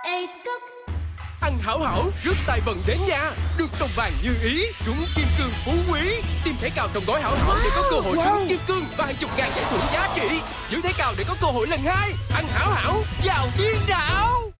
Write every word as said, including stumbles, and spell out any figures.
Ace Cook. Ăn hảo hảo, rước tài vận đến nhà. Được đồng vàng như ý, trúng kim cương phú quý. Tìm thẻ cào trong gói hảo hảo để có cơ hội Wow. trúng kim cương và hàng chục ngàn giải thưởng giá trị. Giữ thẻ cào để có cơ hội lần hai. Ăn hảo hảo, vào điên đảo.